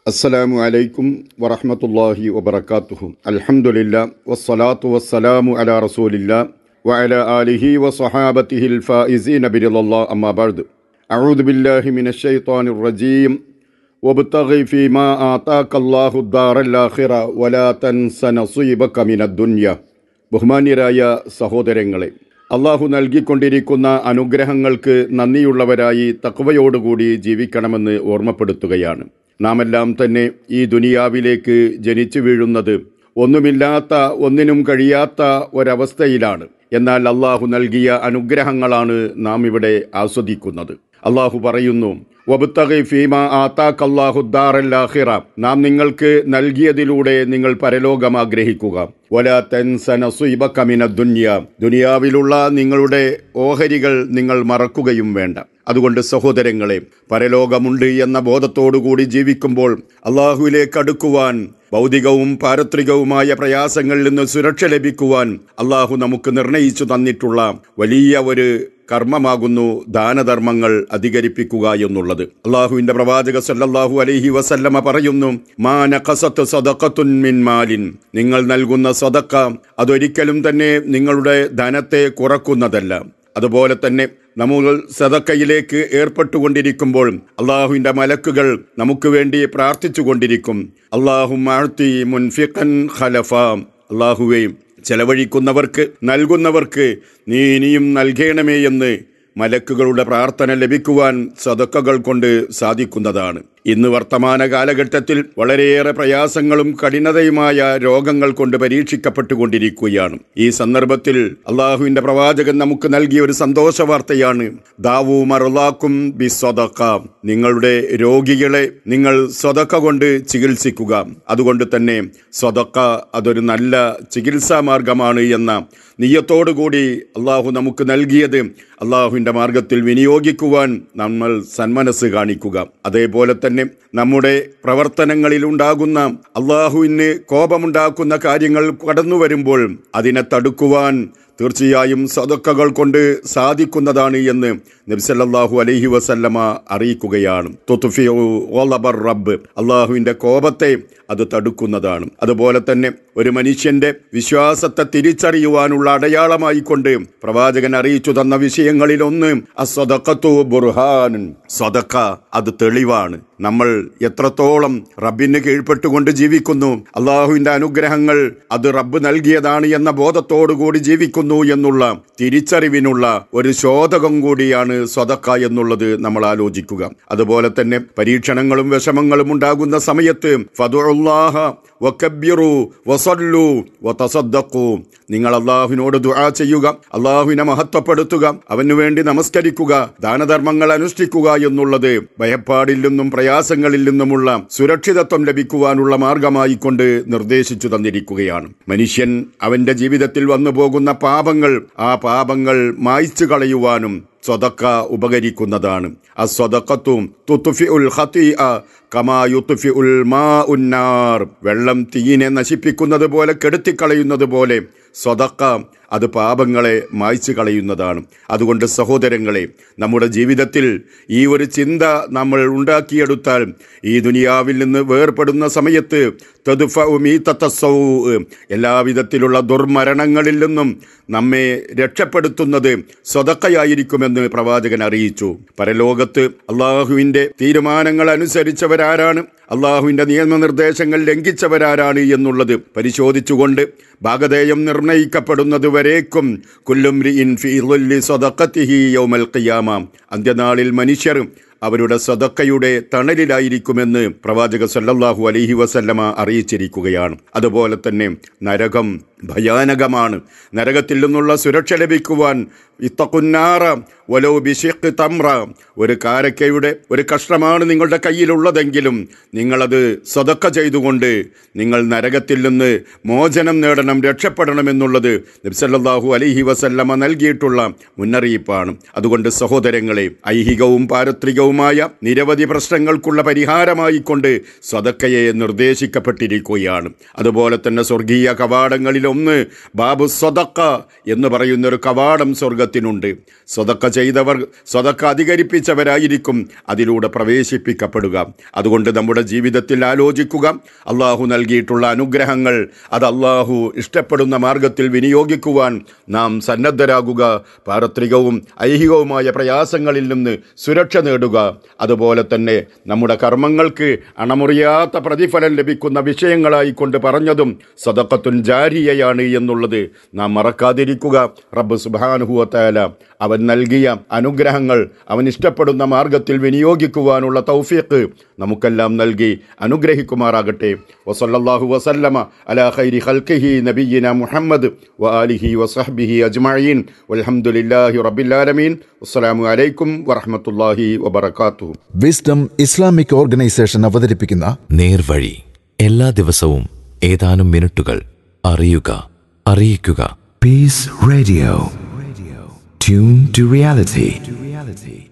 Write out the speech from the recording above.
അസ്സലാമു അലൈക്കും വറഹ്മത്തുള്ളാഹി വബറകാതുഹു. അൽഹംദുലില്ലാ വസ്സലാത്തു വസ്സലാമു അലാ റസൂലില്ലാ വഅലാ ആലിഹി വസഹാബത്തിഹിൽ ഫായിസീന ബിറിളല്ലാഹ് അമ്മാ ബഅദ്. അഊദു ബില്ലാഹി മിനശ് ശൈത്വാനിർ റജീം. വബ്തഗി ഫീമാ ആതാകല്ലാഹു ദാറൽ ആഖിറ വലാ തൻസ നസീബക മിനദ് ദുനിയ. ബഹുമാന്യരായ സഹോദരങ്ങളെ, അള്ളാഹു നൽകിക്കൊണ്ടിരിക്കുന്ന അനുഗ്രഹങ്ങൾക്ക് നന്ദിയുള്ളവരായി തഖ്വയോടുകൂടി ജീവിക്കണമെന്ന് ഓർമ്മപ്പെടുത്തുകയാണ്. നാമെല്ലാം തന്നെ ഈ ദുനിയാവിലേക്ക് ജനിച്ചു വീഴുന്നത് ഒന്നുമില്ലാത്ത, ഒന്നിനും കഴിയാത്ത ഒരവസ്ഥയിലാണ്. എന്നാൽ അള്ളാഹു നൽകിയ അനുഗ്രഹങ്ങളാണ് നാം ഇവിടെ ആസ്വദിക്കുന്നത്. അള്ളാഹു പറയുന്നു, വബ്തഗി ഫീമാ ആതാകല്ലാഹു ദാറൽ ആഖിറ, നാം നിങ്ങൾക്ക് നൽകിയതിലൂടെ നിങ്ങൾ പരലോകം ആഗ്രഹിക്കുക. വലാ തൻസ നസീബക മിനദ് ദുനിയ, ദുനിയാവിലുള്ള നിങ്ങളുടെ ഓഹരികൾ നിങ്ങൾ മറക്കുകയും വേണ്ട. അതുകൊണ്ട് സഹോദരങ്ങളെ, പരലോകമുണ്ട് എന്ന ബോധത്തോടുകൂടി ജീവിക്കുമ്പോൾ അള്ളാഹുവിലേക്ക് അടുക്കുവാൻ, ഭൗതികവും പാരത്രികവുമായ പ്രയാസങ്ങളിൽ നിന്ന് സുരക്ഷ ലഭിക്കുവാൻ അള്ളാഹു നമുക്ക് നിർണയിച്ചു തന്നിട്ടുള്ള വലിയ ഒരു കർമ്മമാകുന്നു ദാനധർമ്മങ്ങൾ അധികരിപ്പിക്കുക എന്നുള്ളത്. അള്ളാഹുവിന്റെ പ്രവാചക സല്ലല്ലാഹു അലൈഹി വസല്ലമ പറയുന്നു, മാ നഖസത് സദഖത്തുൻ മിൻ മാലിൻ, നിങ്ങൾ നൽകുന്ന സദഖ അതൊരിക്കലും തന്നെ നിങ്ങളുടെ ധനത്തെ കുറക്കുന്നതല്ല. അതുപോലെ തന്നെ നമ്മൾ സദഖയിലേക്ക് ഏർപ്പെട്ടുകൊണ്ടിരിക്കുമ്പോൾ അള്ളാഹുവിൻ്റെ മലക്കുകൾ നമുക്ക് വേണ്ടി പ്രാർത്ഥിച്ചു കൊണ്ടിരിക്കും. അല്ലാഹുമ്മ അഅ്തി മുൻഫിഖൻ ഖലഫ, അള്ളാഹുവേ, ചെലവഴിക്കുന്നവർക്ക്, നൽകുന്നവർക്ക് നീ ഇനിയും നൽകണമേ എന്ന് മലക്കുകളുടെ പ്രാർത്ഥന ലഭിക്കുവാൻ സദഖകൾ കൊണ്ട് സാധിക്കുന്നതാണ്. ഇന്ന് വർത്തമാന കാലഘട്ടത്തിൽ വളരെയേറെ പ്രയാസങ്ങളും കഠിനതയുമായ രോഗങ്ങൾ കൊണ്ട് പരീക്ഷിക്കപ്പെട്ടുകൊണ്ടിരിക്കുകയാണ്. ഈ സന്ദർഭത്തിൽ അള്ളാഹുവിന്റെ പ്രവാചകൻ നമുക്ക് നൽകിയ ഒരു സന്തോഷ വാർത്തയാണ്, ദാവൂ മർളാക്കും ബി സദഖ, നിങ്ങളുടെ രോഗികളെ നിങ്ങൾ സദഖ കൊണ്ട് ചികിത്സിക്കുക. അതുകൊണ്ട് തന്നെ സദഖ അതൊരു നല്ല ചികിത്സാ മാർഗമാണ് എന്ന നിയ്യത്തോടുകൂടി അള്ളാഹു നമുക്ക് നൽകിയത് അള്ളാഹുവിൻ്റെ മാർഗത്തിൽ വിനിയോഗിക്കുവാൻ നമ്മൾ സന്മനസ് കാണിക്കുക. അതേപോലെ തന്നെ നമ്മുടെ പ്രവർത്തനങ്ങളിൽ ഉണ്ടാകുന്ന അള്ളാഹുവിന് കോപമുണ്ടാക്കുന്ന കാര്യങ്ങൾ കടന്നു വരുമ്പോൾ അതിനെ തടുക്കുവാൻ തീർച്ചയായും സദഖകൾ കൊണ്ട് സാധിക്കുന്നതാണ് എന്ന് നബി സല്ലല്ലാഹു അലൈഹി വസല്ലമ അറിയിക്കുകയാണ്. തുത്ഫിഉ ഗളബർ റബ്ബ്, അള്ളാഹുവിൻ്റെ കോപത്തെ അത് തടുക്കുന്നതാണ്. അതുപോലെ തന്നെ ഒരു മനുഷ്യന്റെ വിശ്വാസത്തെ തിരിച്ചറിയുവാനുള്ള അടയാളമായിക്കൊണ്ട് പ്രവാചകൻ അറിയിച്ചു തന്ന വിഷയങ്ങളിലൊന്ന് അസ്സദഖത്തു ബുർഹാൻ, സദഖ അത് തെളിവാണ്. നമ്മൾ എത്രത്തോളം റബ്ബിന് കീഴ്പ്പെട്ടുകൊണ്ട് ജീവിക്കുന്നു, അള്ളാഹുവിന്റെ അനുഗ്രഹങ്ങൾ അത് റബ്ബ് നൽകിയതാണ് എന്ന ബോധത്തോടുകൂടി ജീവിക്കുന്നു എന്നുള്ള തിരിച്ചറിവിനുള്ള ഒരു ശോധകം കൂടിയാണ് സദഖ എന്നുള്ളത് നമ്മൾ ആലോചിക്കുക. അതുപോലെ തന്നെ പരീക്ഷണങ്ങളും വിഷമങ്ങളും ഉണ്ടാകുന്ന സമയത്ത് ഫദുഉല്ലാഹ വകബ്ബിറു വസല്ലു വതസദ്ദഖു, നിങ്ങൾ അള്ളാഹുവിനോട് ദുആ ചെയ്യുക, അള്ളാഹുവിനെ മഹത്വപ്പെടുത്തുക, അവനു വേണ്ടി നമസ്കരിക്കുക, ദാനധർമ്മങ്ങൾ അനുഷ്ഠിക്കുക എന്നുള്ളത് ഭയപ്പാടിൽ നിന്നും പ്രയാസങ്ങളിൽ നിന്നുമുള്ള സുരക്ഷിതത്വം ലഭിക്കുവാനുള്ള മാർഗമായി കൊണ്ട് നിർദ്ദേശിച്ചു തന്നിരിക്കുകയാണ്. മനുഷ്യൻ അവന്റെ ജീവിതത്തിൽ വന്നു പോകുന്ന പാപങ്ങൾ, ആ പാപങ്ങൾ മായ്ച്ചു കളയുവാനും സദഖ ഉപകരിക്കുന്നതാണ്. അസ്സദഖത്തു തുത്ഫിഉൽ ഖതീഅ കമാ യുത്ഫിഉൽ മാഉൻ നാർ, വെള്ളം തീയിനെ നശിപ്പിക്കുന്നത് പോലെ, കെടുത്തിക്കളയുന്നത് പോലെ സദഖ അത് പാപങ്ങളെ മായ്ച്ചു കളയുന്നതാണ്. അതുകൊണ്ട് സഹോദരങ്ങളെ, നമ്മുടെ ജീവിതത്തിൽ ഈ ഒരു ചിന്ത നമ്മൾ ഉണ്ടാക്കിയെടുത്താൽ ഈ ദുനിയാവിൽ നിന്ന് വേർപെടുന്ന സമയത്ത് തദ്ഫഉ മീതത്തസ്സൗ, എല്ലാവിധത്തിലുള്ള ദുർമരണങ്ങളിൽ നിന്നും നമ്മെ രക്ഷപ്പെടുത്തുന്നത് സദഖയായിരിക്കുമെന്ന് പ്രവാചകൻ അറിയിച്ചു. പരലോകത്ത് അള്ളാഹുവിൻ്റെ തീരുമാനങ്ങൾ അനുസരിച്ചവരാരാണ്, അള്ളാഹുവിൻ്റെ നിയമനിർദ്ദേശങ്ങൾ ലംഘിച്ചവരാരാണ് എന്നുള്ളത് പരിശോധിച്ചുകൊണ്ട് ഭാഗധേയം നിർണയിക്കപ്പെടുന്നത് വരേക്കും കുല്ലുംരിഇൻ ഫീ ളില്ലി സദഖതിഹി യൗമൽ ഖിയാമ, അന്ത്യനാളിൽ മനുഷ്യർ അവരുടെ സദഖയുടെ തണലിലായിരിക്കുമെന്ന് പ്രവാചക സല്ലല്ലാഹു അലൈഹി വസല്ലമ അറിയിച്ചിരിക്കുകയാണ്. അതുപോലെ തന്നെ നരകം ഭയാനകമാണ്. നരകത്തിൽ നിന്നുള്ള സുരക്ഷ ലഭിക്കുവാൻ ഇത്തഖുന്നാറ വലൗ ബിശിഖ് തംറ, ഒരു കാരക്കയുടെ ഒരു കഷ്ണമാണ് നിങ്ങളുടെ കയ്യിലുള്ളതെങ്കിലും നിങ്ങളത് സദഖ ചെയ്തുകൊണ്ട് നിങ്ങൾ നരകത്തിൽ നിന്ന് മോചനം നേടണം, രക്ഷപ്പെടണമെന്നുള്ളത് നബി സല്ലല്ലാഹു അലൈഹി വസല്ലമ നൽകിയിട്ടുള്ള മുന്നറിയിപ്പാണ്. അതുകൊണ്ട് സഹോദരങ്ങളെ, ഐഹികവും പാരത്രികവുമായ നിരവധി പ്രശ്നങ്ങൾക്കുള്ള പരിഹാരമായി കൊണ്ട് സദഖയെ നിർദ്ദേശിക്കപ്പെട്ടിരിക്കുകയാണ്. അതുപോലെ തന്നെ സ്വർഗീയ കവാടങ്ങളിൽ ഒന്ന് ബാബു സദഖ എന്ന് പറയുന്നൊരു കവാടം സ്വർഗത്തിനുണ്ട്. സദഖ ചെയ്തവർ, സദഖ അധികരിപ്പിച്ചവരായിരിക്കും അതിലൂടെ പ്രവേശിപ്പിക്കപ്പെടുക. അതുകൊണ്ട് നമ്മുടെ ജീവിതത്തിൽ ആലോചിക്കുക, അള്ളാഹു നൽകിയിട്ടുള്ള അനുഗ്രഹങ്ങൾ അത് അള്ളാഹു ഇഷ്ടപ്പെടുന്ന മാർഗത്തിൽ വിനിയോഗിക്കുവാൻ നാം സന്നദ്ധരാകുക. പാരത്രികവും ഐഹികവുമായ പ്രയാസങ്ങളിൽ നിന്ന് സുരക്ഷ നേടുക. അതുപോലെ തന്നെ നമ്മുടെ കർമ്മങ്ങൾക്ക് അണമുറിയാത്ത പ്രതിഫലം ലഭിക്കുന്ന വിഷയങ്ങളായിക്കൊണ്ട് പറഞ്ഞതും സദഖത്തുൻ ജാരിയയാണ് എന്നുള്ളത് നാം മറക്കാതിരിക്കുക. റബ്ബ് സുബ്ഹാനഹു വ തആല അവൻ നൽകിയ അനുഗ്രഹങ്ങൾ അവൻ ഇഷ്ടപ്പെടുന്ന മാർഗത്തിൽ വിനിയോഗിക്കുവാനുള്ള തൗഫീഖ് നമുക്കെല്ലാം നൽകി അനുഗ്രഹിക്കുമാറാകട്ടെ. വസല്ലല്ലാഹു വസല്ലമ അലാ ഖൈരി ഖൽഖിഹി നബിയ്യിന മുഹമ്മദ് വ ആലിഹി വസഹ്ബിഹി അജ്മഈൻ വൽഹംദുലില്ലാഹി റബ്ബിൽ ആലമീൻ. അസ്സലാമു അലൈക്കും വറഹ്മത്തുള്ളാഹി വബറകാതുഹു. വിസ്ഡം ഇസ്ലാമിക് ഓർഗനൈസേഷൻ അവതരിപ്പിക്കുന്ന നേർവഴി എല്ലാ ദിവസവും ഏതാനും മിനിറ്റുകൾ. അറിയുക, അറിയിക്കുക. Peace Radio. Tune to reality.